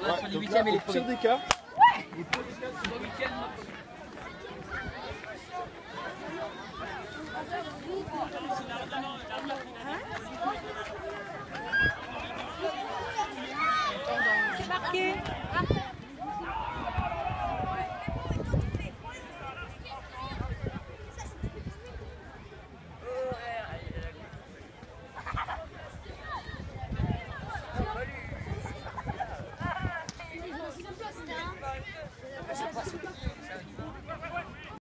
Entre les huitièmes et les premiers. Pire des cas. Week-end.